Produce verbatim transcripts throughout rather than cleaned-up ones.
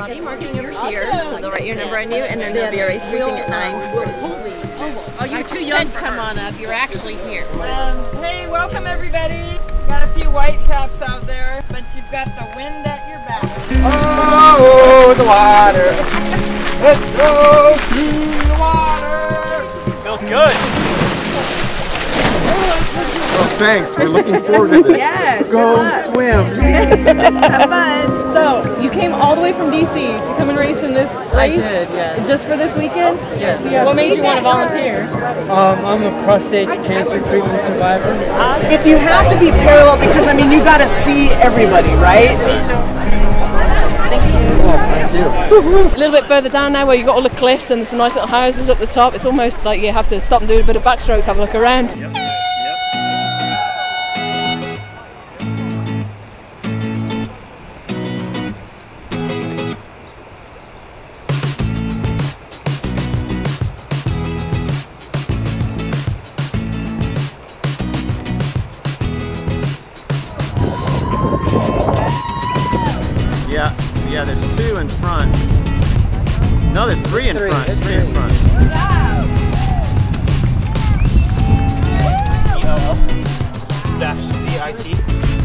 lobby marking over here, so they'll write your number on you, and then there'll be a race briefing at nine. Oh, you're too young. Come on up. You're actually here. Um, hey, welcome everybody. You got a few white caps out there, but you've got the wind at your back. Oh, the water. Let's go to the water. Feels good. Well, thanks. We're looking forward to this. Yes, go swim. Have fun. So, you came all the way from D C to come and race in this race? I did, yeah. Just for this weekend? Yeah. yeah. What made you want to volunteer? Um, I'm a prostate cancer treatment survivor. If you have to be parallel, because I mean, you got to see everybody, right? So, A little bit further down now where you've got all the cliffs and there's some nice little houses up the top. It's almost like you have to stop and do a bit of backstroke to have a look around. Yep. Yeah, yeah, there's two in front. No, there's three in Three, front. it's Three three. in front. E L L dash C I T.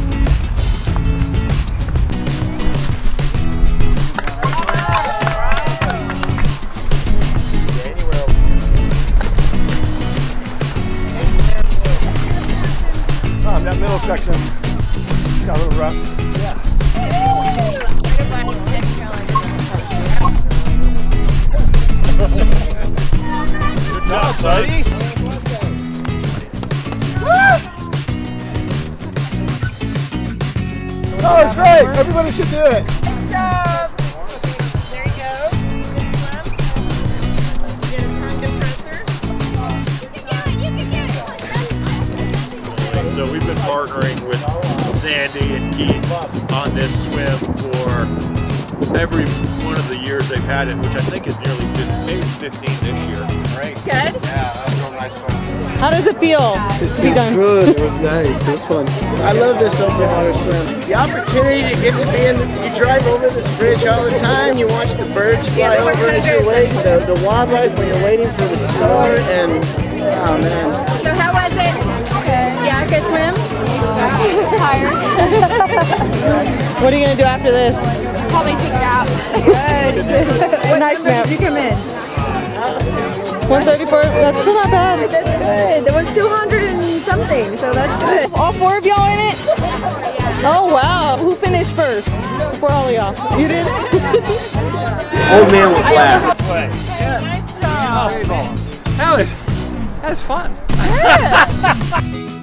Oh, that middle section got a little rough. Good job, buddy. Oh, it's great. Everybody should do it. Good job. There you go. Good swim. Get a tongue depressor. So we've been partnering with Sandy and Keith on this swim for every one of the years they've had it, which I think is nearly fifteen, maybe fifteen this year. Right? Good? Yeah, that was a real nice one. How does it feel to be done? Good. It was nice. It was fun. I love this open water swim. The opportunity to get to be in, the, you drive over this bridge all the time, you watch the birds fly over as you're waiting, the, the wildlife when you're waiting for the start, and oh man. So how was it? Good. Yeah, good swim? Tired. What are you going to do after this? Probably take it out. Good. Nice map. Did you come in? one thirty-four, that's still not bad. That's good. There was two hundred and something, so that's good. All four of y'all in it? Oh wow. Who finished first? For all of y'all. You did? Old man was last. Nice job. That was, that was fun. Yeah.